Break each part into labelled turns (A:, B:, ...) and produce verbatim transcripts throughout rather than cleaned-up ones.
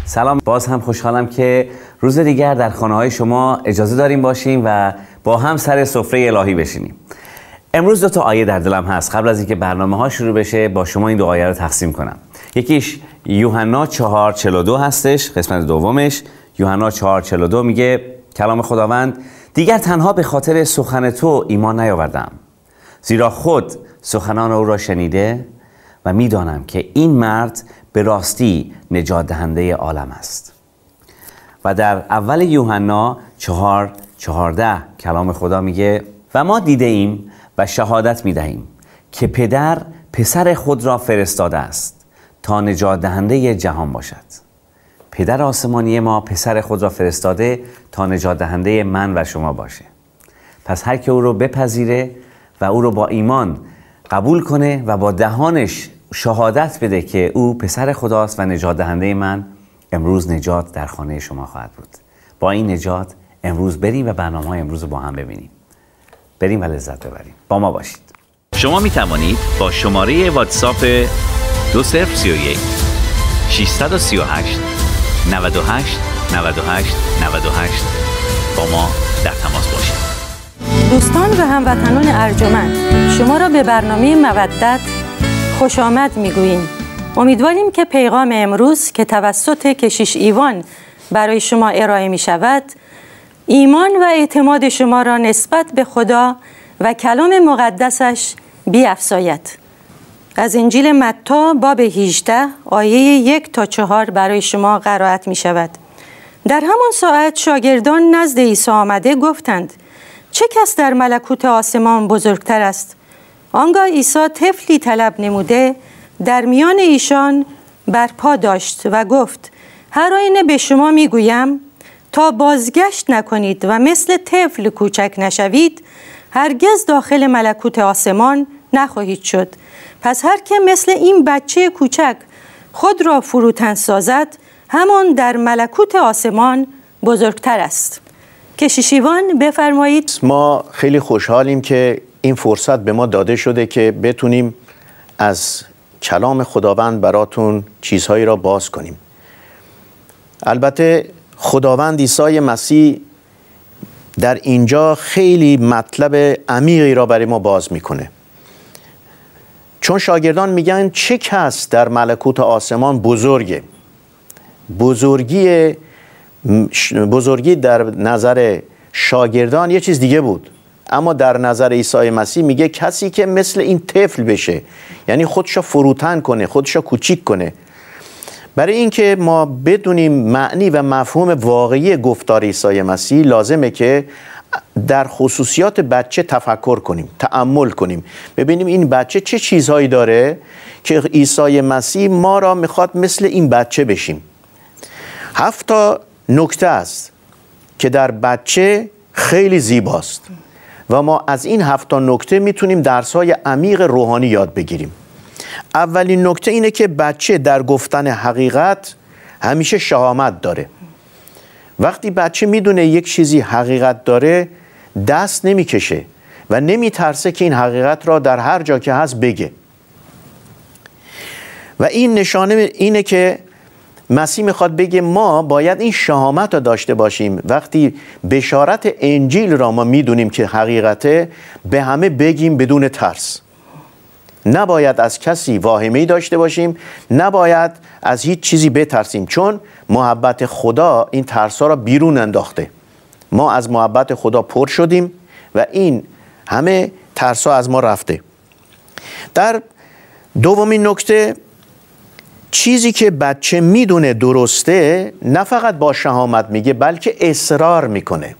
A: سلام، باز هم خوشحالم که روز دیگر در خانه های شما اجازه داریم باشیم و با هم سر سفره الهی بشینیم. امروز دو تا آیه در دلم هست. قبل از اینکه برنامه ها شروع بشه با شما این دو آیه رو تقسیم کنم. یکیش یوحنا چهار چهل و دو هستش، قسمت دومش. یوحنا چهار چهل و دو میگه کلام خداوند: دیگر تنها به خاطر سخن تو ایمان نیاوردم، زیرا خود سخنان او را شنیده و میدانم که این مرد به راستی نجات دهنده عالم است. و در اول یوحنا چهار چهارده کلام خدا میگه: و ما دیده ایم و شهادت میدهیم که پدر پسر خود را فرستاده است تا نجات دهنده جهان باشد. پدر آسمانی ما پسر خود را فرستاده تا نجات دهنده من و شما باشه. پس هر که او رو بپذیره و او رو با ایمان قبول کنه و با دهانش شهادت بده که او پسر خداست و نجات دهنده من، امروز نجات در خانه شما خواهد بود. با این نجات امروز بریم و برنامه‌های امروز رو با هم ببینیم. بریم و لذت ببریم. با ما باشید.
B: شما می توانید با شماره واتساپ دو صفر سه یک شش سه هشت نود و هشت نود و هشت نود و هشت با ما در تماس باشید.
C: دوستان و هموطنان ارجمند، شما را به برنامه مودت خوش آمد میگوییم. امیدواریم که پیغام امروز که توسط کشیش ایوان برای شما ارائه می شود ایمان و اعتماد شما را نسبت به خدا و کلام مقدسش بیفزاید. از انجیل متی باب هجده آیه یک تا چهار برای شما قرائت می شود. در همان ساعت شاگردان نزد عیسی آمده گفتند: چه کس در ملکوت آسمان بزرگتر است؟ آنگاه عیسی طفلی طلب نموده در میان ایشان برپا داشت و گفت: هر آینه به شما میگویم تا بازگشت نکنید و مثل طفل کوچک نشوید هرگز داخل ملکوت آسمان نخواهید شد. پس هر که مثل این بچه کوچک خود را فروتن سازد همان در ملکوت آسمان بزرگتر است. کشیش ایوان بفرمایید.
D: ما خیلی خوشحالیم که این فرصت به ما داده شده که بتونیم از کلام خداوند براتون چیزهایی را باز کنیم. البته خداوند عیسی مسیح در اینجا خیلی مطلب عمیقی را برای ما باز میکنه، چون شاگردان میگن چه کس در ملکوت آسمان بزرگه. بزرگی بزرگی در نظر شاگردان یه چیز دیگه بود، اما در نظر عیسی مسیح میگه کسی که مثل این طفل بشه، یعنی خودشو فروتن کنه، خودشو کوچیک کنه. برای اینکه ما بدونیم معنی و مفهوم واقعی گفتار عیسی مسیح لازمه که در خصوصیات بچه تفکر کنیم، تأمل کنیم، ببینیم این بچه چه چیزهایی داره که عیسی مسیح ما را میخواد مثل این بچه بشیم. هفت تا نکته است که در بچه خیلی زیباست و ما از این هفت تا نکته میتونیم درس‌های عمیق روحانی یاد بگیریم. اولین نکته اینه که بچه در گفتن حقیقت همیشه شهامت داره. وقتی بچه میدونه یک چیزی حقیقت داره دست نمیکشه و نمیترسه که این حقیقت را در هر جا که هست بگه. و این نشانه اینه که مسیح میخواد بگه ما باید این شهامت را داشته باشیم. وقتی بشارت انجیل را ما میدونیم که حقیقته، به همه بگیم بدون ترس. نباید از کسی واهمه‌ای داشته باشیم، نباید از هیچ چیزی بترسیم، چون محبت خدا این ترس‌ها را بیرون انداخته. ما از محبت خدا پر شدیم و این همه ترس‌ها از ما رفته. در دومین نکته، چیزی که بچه میدونه درسته نه فقط با شهامت میگه بلکه اصرار میکنه،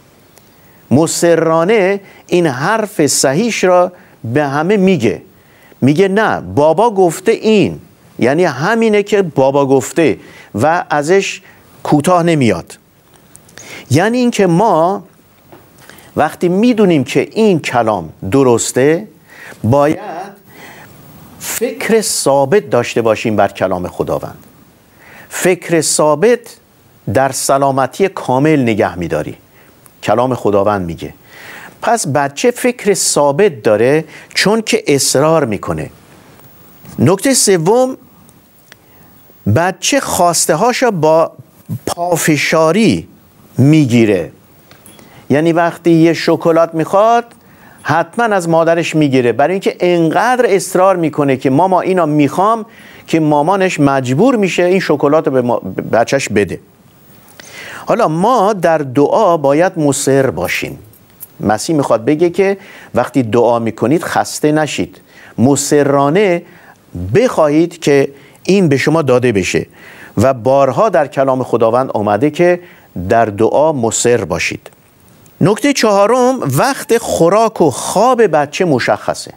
D: مصرانه این حرف صحیحش را به همه میگه. میگه نه بابا گفته این، یعنی همینه که بابا گفته و ازش کوتاه نمیاد. یعنی این که ما وقتی میدونیم که این کلام درسته باید فکر ثابت داشته باشیم بر کلام خداوند. فکر ثابت در سلامتی کامل نگه میداری، کلام خداوند میگه. پس بچه فکر ثابت داره چون که اصرار میکنه. نکته سوم، بچه خواسته هاشو با پافشاری میگیره. یعنی وقتی یه شکلات میخواد حتما از مادرش میگیره، برای اینکه انقدر اصرار میکنه که ماما اینا میخوام که مامانش مجبور میشه این شکلات رو به بچهش بده. حالا ما در دعا باید مصر باشیم. مسیح میخواد بگه که وقتی دعا میکنید خسته نشید، مصرانه بخواهید که این به شما داده بشه. و بارها در کلام خداوند آمده که در دعا مصر باشید. نکته چهارم، وقت خوراک و خواب بچه مشخصه.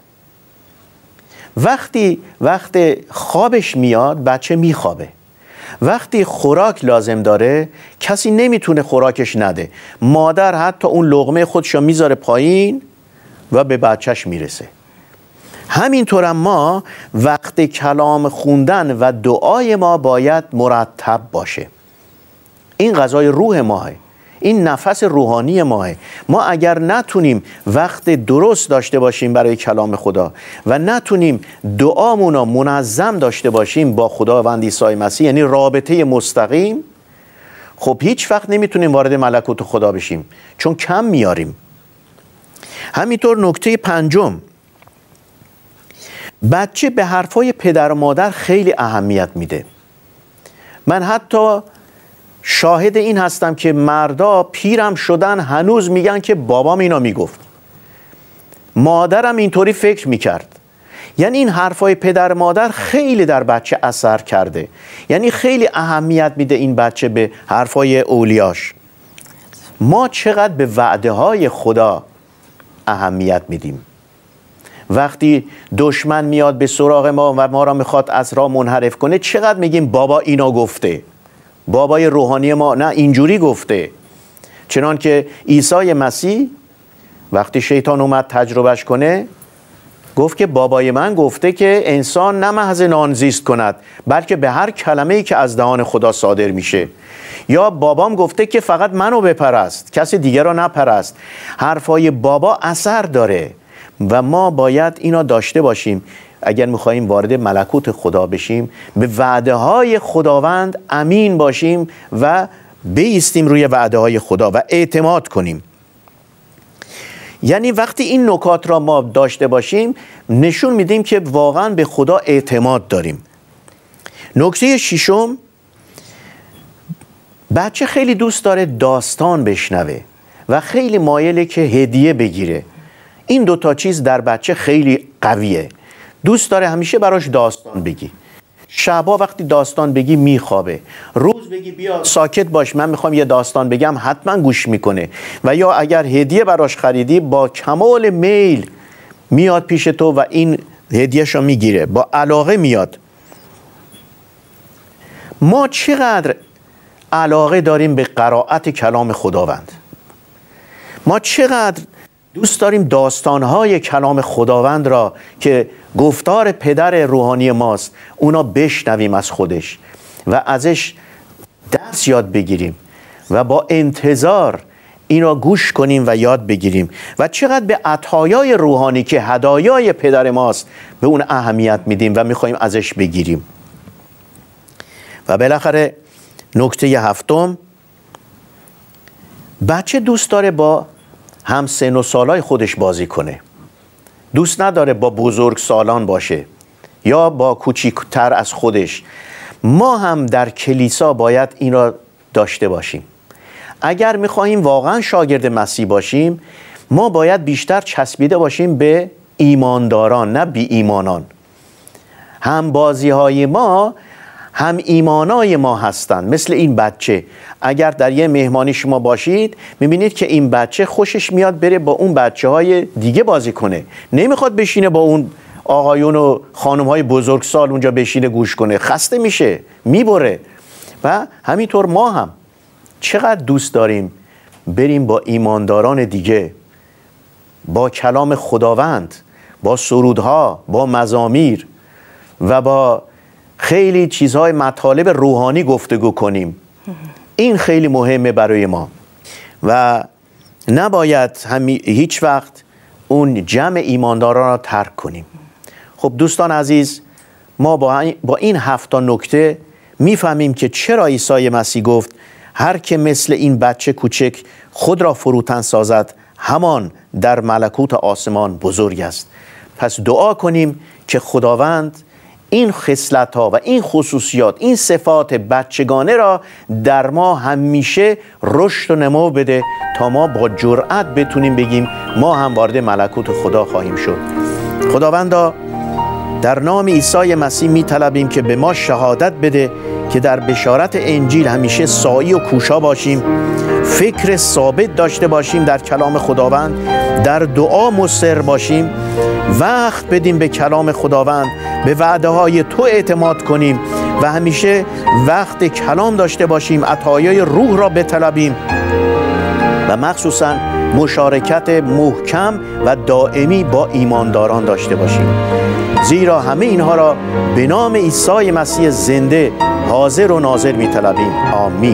D: وقتی وقت خوابش میاد بچه میخوابه. وقتی خوراک لازم داره کسی نمیتونه خوراکش نده. مادر حتی اون لقمه خودشو میذاره پایین و به بچهش میرسه. همینطور ما وقت کلام خوندن و دعای ما باید مرتب باشه. این غذای روح ماه، این نفس روحانی ماه. ما اگر نتونیم وقت درست داشته باشیم برای کلام خدا و نتونیم دعامونو منظم داشته باشیم با خداوند عیسی مسیح، یعنی رابطه مستقیم، خب هیچ وقت نمیتونیم وارد ملکوت خدا بشیم، چون کم میاریم. همینطور نکته پنجم، بچه به حرفای پدر و مادر خیلی اهمیت میده. من حتی شاهد این هستم که مردا پیرم شدن هنوز میگن که بابام اینا میگفت، مادرم اینطوری فکر میکرد. یعنی این حرفای پدر مادر خیلی در بچه اثر کرده. یعنی خیلی اهمیت میده این بچه به حرفای اولیاش. ما چقدر به وعده های خدا اهمیت میدیم. وقتی دشمن میاد به سراغ ما و ما را میخواد از راه منحرف کنه، چقدر میگیم بابا اینا گفته، بابای روحانی ما نه اینجوری گفته. چنان که عیسی مسیح وقتی شیطان اومد تجربهش کنه گفت که بابای من گفته که انسان نه محض نان زیست کند بلکه به هر کلمه‌ای که از دهان خدا صادر میشه. یا بابام گفته که فقط منو بپرست، کسی دیگر رو نپرست. حرفای بابا اثر داره و ما باید اینا داشته باشیم. اگر میخواییم وارد ملکوت خدا بشیم، به وعده های خداوند امین باشیم و بایستیم روی وعده های خدا و اعتماد کنیم. یعنی وقتی این نکات را ما داشته باشیم نشون میدیم که واقعا به خدا اعتماد داریم. نکته ششم، بچه خیلی دوست داره داستان بشنوه و خیلی مایله که هدیه بگیره. این دوتا چیز در بچه خیلی قویه. دوست داره همیشه براش داستان بگی. شبا وقتی داستان بگی میخوابه. روز بگی بیا ساکت باش من میخوام یه داستان بگم، حتما گوش میکنه. و یا اگر هدیه براش خریدی با کمال میل میاد پیش تو و این هدیهشو میگیره، با علاقه میاد. ما چقدر علاقه داریم به قرائت کلام خداوند. ما چقدر دوست داریم داستانهای کلام خداوند را که گفتار پدر روحانی ماست اونا بشنویم از خودش و ازش درس یاد بگیریم و با انتظار این را گوش کنیم و یاد بگیریم. و چقدر به عطایای روحانی که هدایای پدر ماست به اون اهمیت میدیم و میخوایم ازش بگیریم. و بالاخره نکته هفتم، بچه دوست داره با هم سن و سالای خودش بازی کنه. دوست نداره با بزرگ سالان باشه یا با کوچیکتر از خودش. ما هم در کلیسا باید این را داشته باشیم. اگر میخواهیم واقعا شاگرد مسیح باشیم ما باید بیشتر چسبیده باشیم به ایمانداران نه بی ایمانان. هم بازی های ما هم ایمانای ما هستند. مثل این بچه، اگر در یه مهمانی شما باشید میبینید که این بچه خوشش میاد بره با اون بچه های دیگه بازی کنه، نمیخواد بشینه با اون آقایون و خانم های بزرگسال اونجا بشینه گوش کنه، خسته میشه میبره. و همینطور ما هم چقدر دوست داریم بریم با ایمانداران دیگه، با کلام خداوند، با سرودها، با مزامیر و با خیلی چیزهای مطالب روحانی گفتگو کنیم. این خیلی مهمه برای ما و نباید همی هیچ وقت اون جمع ایمانداران را ترک کنیم. خب دوستان عزیز، ما با این, با این هفت نکته میفهمیم که چرا عیسی مسیح گفت هر که مثل این بچه کوچک خود را فروتن سازد همان در ملکوت آسمان بزرگ است. پس دعا کنیم که خداوند این خصلت‌ها و این خصوصیات، این صفات بچگانه را در ما همیشه رشد و نمو بده تا ما با جرأت بتونیم بگیم ما هم وارد ملکوت خدا خواهیم شد. خداوندا در نام عیسی مسیح می‌طلبیم که به ما شهادت بده که در بشارت انجیل همیشه سعی و کوشا باشیم، فکر ثابت داشته باشیم در کلام خداوند، در دعا مصر باشیم، وقت بدیم به کلام خداوند، به وعده های تو اعتماد کنیم و همیشه وقت کلام داشته باشیم، عطایای روح را بطلبیم و مخصوصاً مشارکت محکم و دائمی با ایمانداران داشته باشیم. زیرا همه اینها را به نام عیسی مسیح زنده حاضر و ناظر می‌طلبیم. آمین.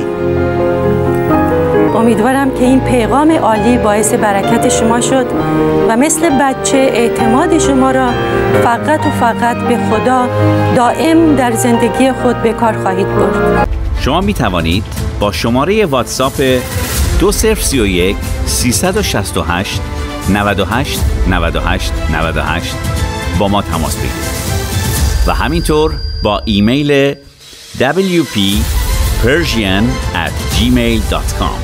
C: امیدوارم که این پیغام عالی باعث برکت شما شد و مثل بچه اعتماد شما را فقط و فقط به خدا دائم در زندگی خود به کار خواهید برد.
B: شما می توانید با شماره واتساپ دو صفر سه یک سیصد و شصت و هشت نود و هشت نود و هشت نود و هشت با ما تماس بگیرید و همینطور با ایمیل دبلیو پی پرژین ات جیمیل دات کام.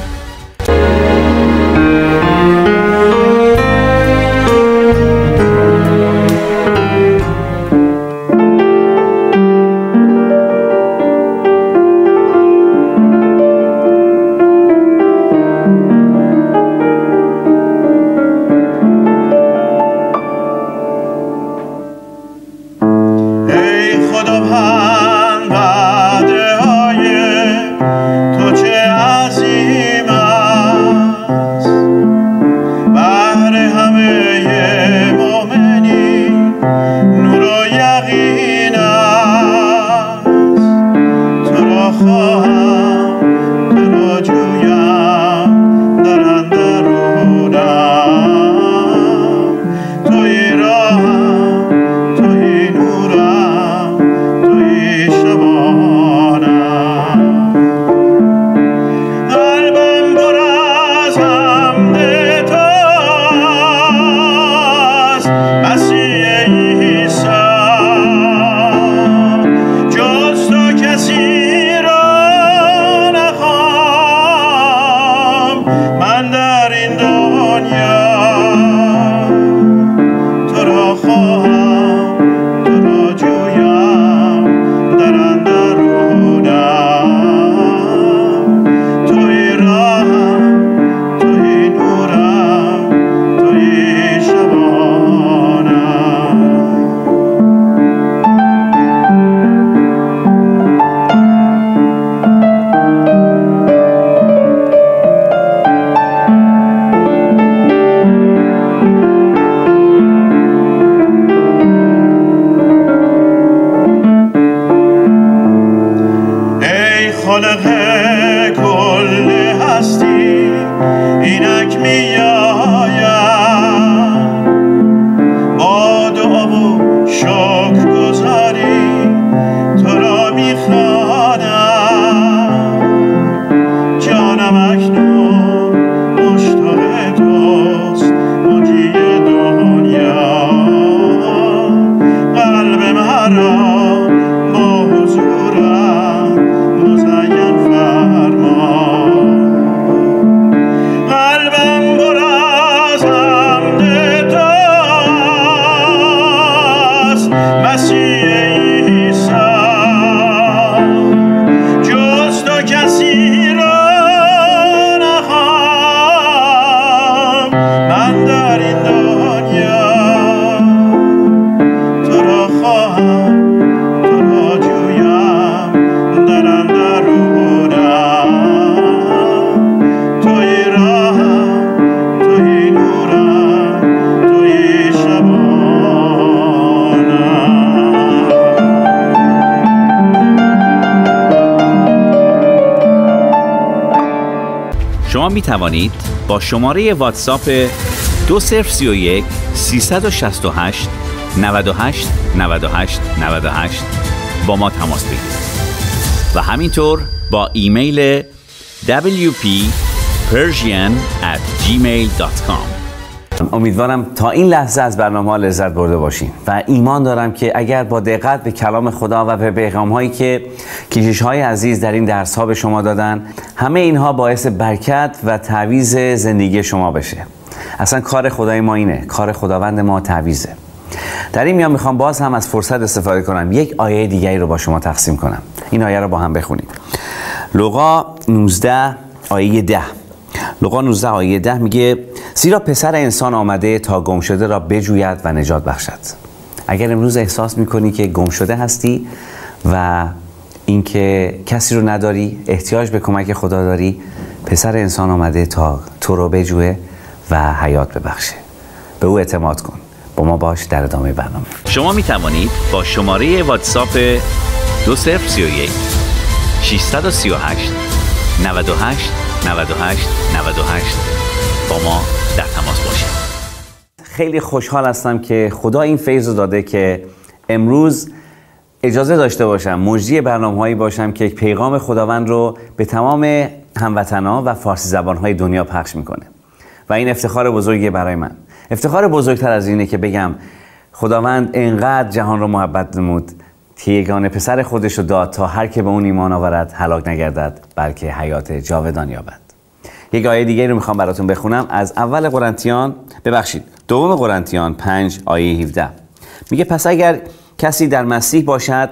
B: شما می توانید با شماره واتساپ دو صفر سه یک سیصد و شصت و هشت نود و هشت نود و هشت نود و هشت با ما تماس بگیرید و همینطور با ایمیل دبلیو پی پرژین ات جیمیل دات کام.
A: امیدوارم تا این لحظه از برنامه ها لذت برده باشین و ایمان دارم که اگر با دقت به کلام خدا و به پیغام هایی که کشیش های عزیز در این درس ها به شما دادن، همه اینها باعث برکت و تعویض زندگی شما بشه. اصلا کار خدای ما اینه، کار خداوند ما تعویضه. در این میان میخوام باز هم از فرصت استفاده کنم، یک آیه دیگری رو با شما تقسیم کنم. این آیه رو با هم بخونید. لوقا نوزده آیه ده. لوقا نوزده آیه ده میگه زیرا پسر انسان آمده تا گم شده را بجوید و نجات بخشد. اگر امروز احساس میکنی که گم شده هستی و اینکه کسی رو نداری، احتیاج به کمک خدا داری، پسر انسان آمده تا تو رو بجوه و حیات ببخشه. به او اعتماد کن. با ما باش در ادامه برنامه.
B: شما می توانید با شماره واتساپ دو صفر سه یک ششصد و سی و هشت نود و هشت نود و هشت نود و هشت با ما در تماس باشید.
A: خیلی خوشحال هستم که خدا این فیض رو داده که امروز اجازه داشته باشم مجری برنامه‌هایی باشم که پیغام خداوند رو به تمام هموطنان و فارسی زبان‌های دنیا پخش میکنه و این افتخار بزرگی برای من. افتخار بزرگتر از اینه که بگم خداوند انقدر جهان رو محبت نمود که یگانه پسر خودش رو داد تا هر که به اون ایمان آورد هلاک نگردد بلکه حیات جاودان یابد. یک آیه دیگه رو میخوام براتون بخونم از اول قرنتیان ببخشید دوم قرنتیان پنج آیه هفده. میگه پس اگر کسی در مسیح باشد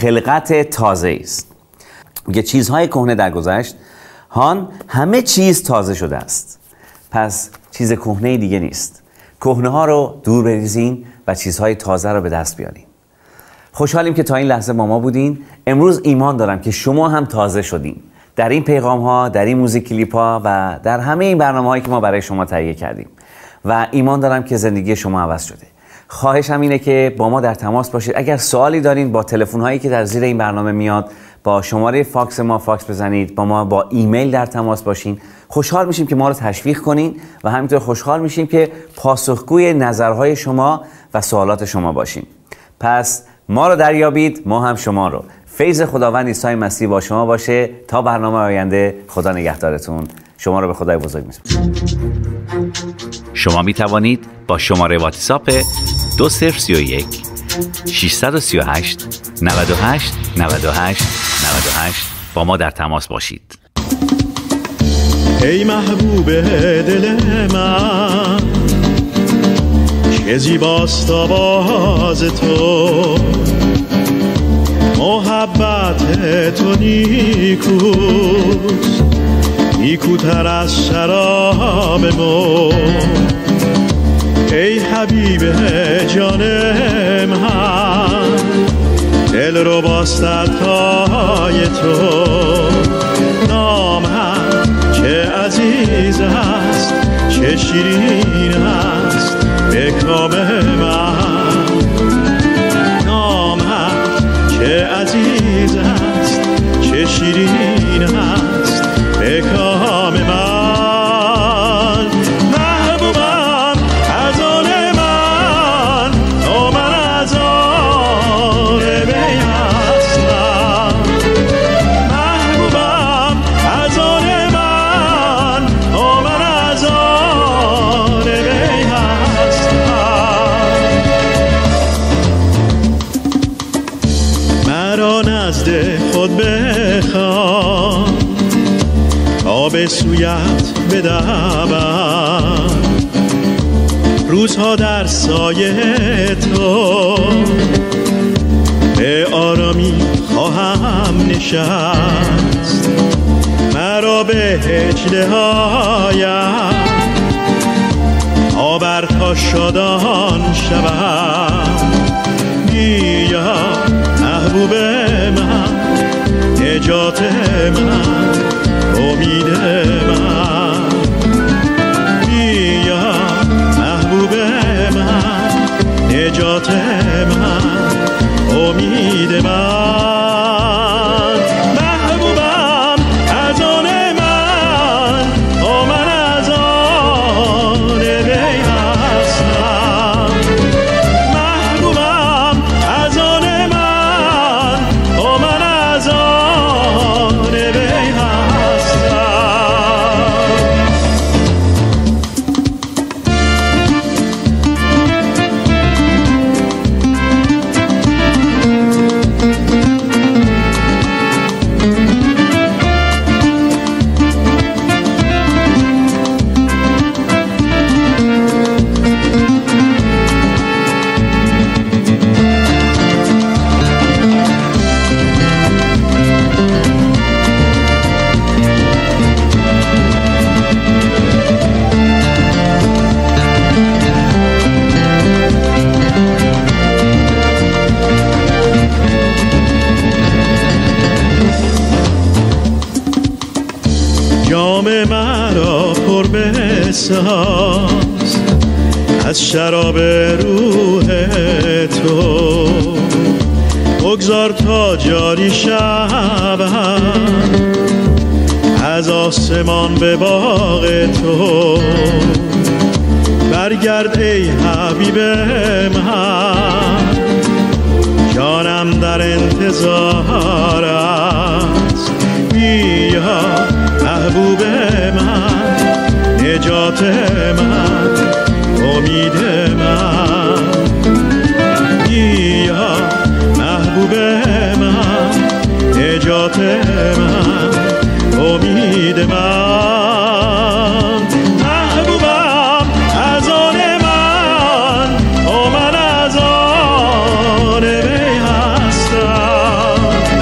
A: خلقت تازه است. میگه چیزهای کهنه درگذشت، هان همه چیز تازه شده است. پس چیز کهنه دیگه نیست. کهنه ها رو دور بریزین و چیزهای تازه رو به دست بیارین. خوشحالیم که تا این لحظه با ما بودین. امروز ایمان دارم که شما هم تازه شدین در این پیغام ها، در این موزیک کلیپ ها و در همه این برنامه هایی که ما برای شما تهیه کردیم و ایمان دارم که زندگی شما عوض شده. خواهشم اینه که با ما در تماس باشید. اگر سوالی دارین با تلفن هایی که در زیر این برنامه میاد، با شماره فاکس ما فاکس بزنید، با ما با ایمیل در تماس باشین. خوشحال میشیم که ما رو تشویق کنین و همینطور خوشحال میشیم که پاسخگوی نظرهای شما و سوالات شما باشیم. پس ما رو دریابید، ما هم شما رو. فیض خداوند عیسی مسیح با شما باشه تا برنامه آینده. خدا نگهدارتون. شما رو به خدای بزرگ میسپارم.
B: شما می توانید با شماره واتساپ دو صفر سه یک ششصد و سی و هشت نود و هشت نود و هشت نود و هشت با ما در تماس باشید.
E: ای محبوب دل من چه زیباست آواز تو، محبت تو نیکوست نیکوتر از شراب مو. ای حبیب جان من دل رو باست عطای تو، نامم چه عزیز است چه شیرین است به کام من، نامم چه عزیز است چه شیرین است به کام من. محبوبم از آن من تا من از آن وی هستم، محبوبم از آن من تا من از آن وی هستم. مرا نزد خود بخواه تا به سویت بدوم، روزها در سایه تو به آرامی خواهم نشست. مرا به هجله هایم آور تا شادان شوم. بیا محبوب من نجات من امید من، بیا محبوب من نجات من امید من. محبوبم از آن من تا من از آن وی هستم، محبوبم از آن من تا من از آن بساز از شراب روح تو، بگذار تا جاری شود از آسمان به باغ تو. برگرد ای حبیب من، جانم در انتظار است. بیا محبوب من، نجات من، امید من. بیا محبوب من، نجات من، امید من. محبوبم از آن من، و من از آن وی هستم.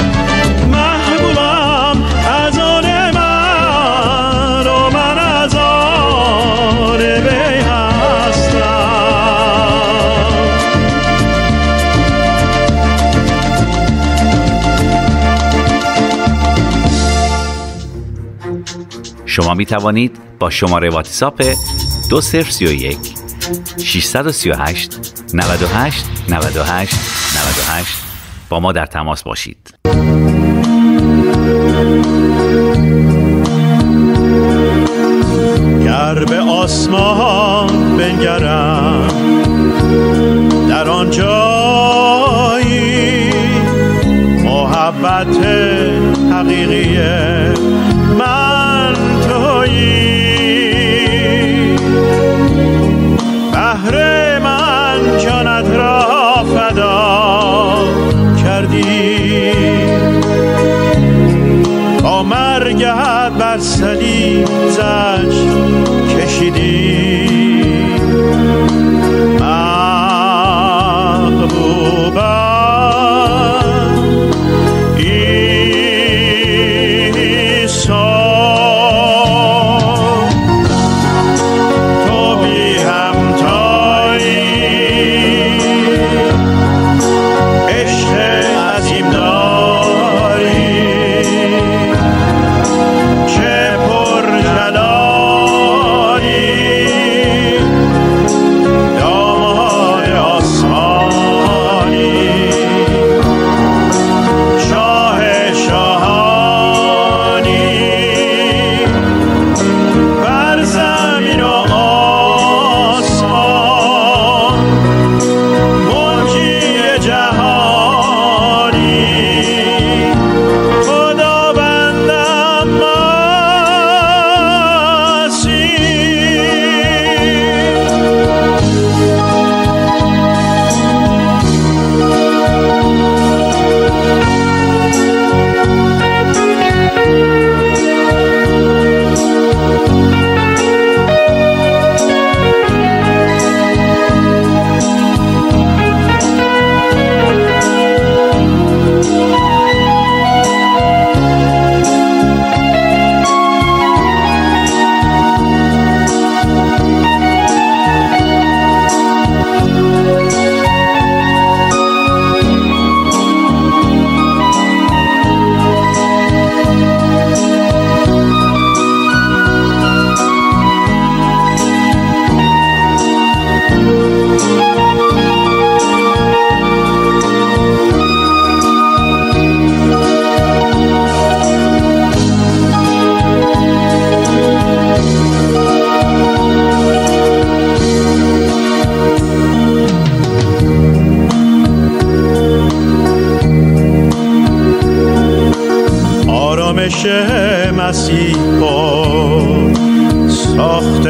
E: محبوبم از آن من، و من از آن وی هستم.
B: شما می توانید با شماره واتساپ دو صفر سه یک ششصد و سی و هشت نود و هشت نود و هشت نود و هشت با ما در تماس باشید.
E: گر به آسمان بنگرم در آن جایی محبت حقیقی من تویی. بهر من جانت را فدا کردی، با مرگت بر صلیب زجر کشیدی. محبوبم مسیح با ساخت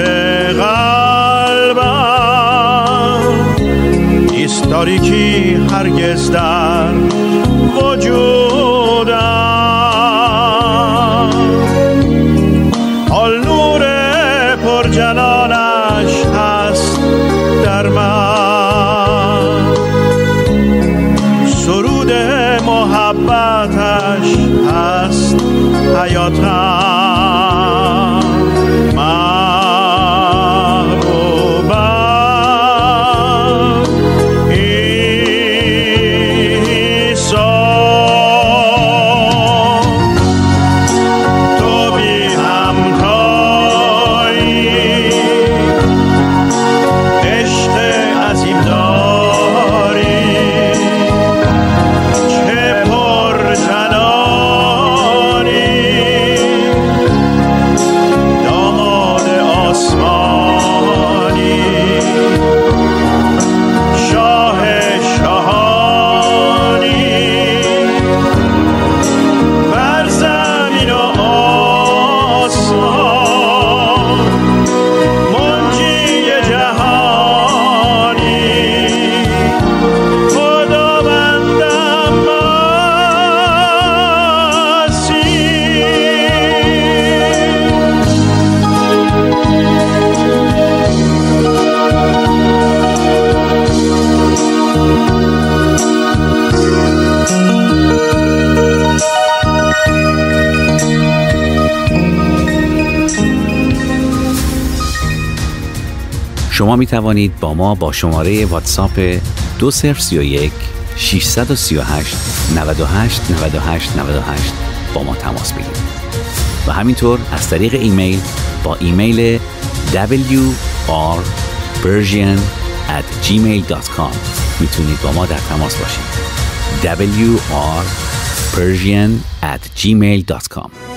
E: قلبم نیست تاریکی هرگز در وجودم. حال نور پر جلالش هست در من، سرود محبتش هست حیاتم. محبوبم عیسی، تو بی همتایی
B: شما می توانید با ما با شماره واتساپ دو صفر سه یک شش سه هشت نود و هشت نود و هشت نود و هشت با ما تماس بگیرید و همینطور از طریق ایمیل با ایمیل دبلیو آر پرژین ات جیمیل دات کام میتونید با ما در تماس باشید. دبلیو آر پرژین ات جیمیل دات کام